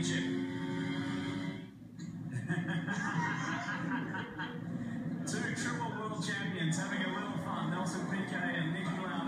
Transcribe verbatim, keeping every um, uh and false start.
championship. Two triple world champions having a little fun. Nelson Piquet and Niki Lauda.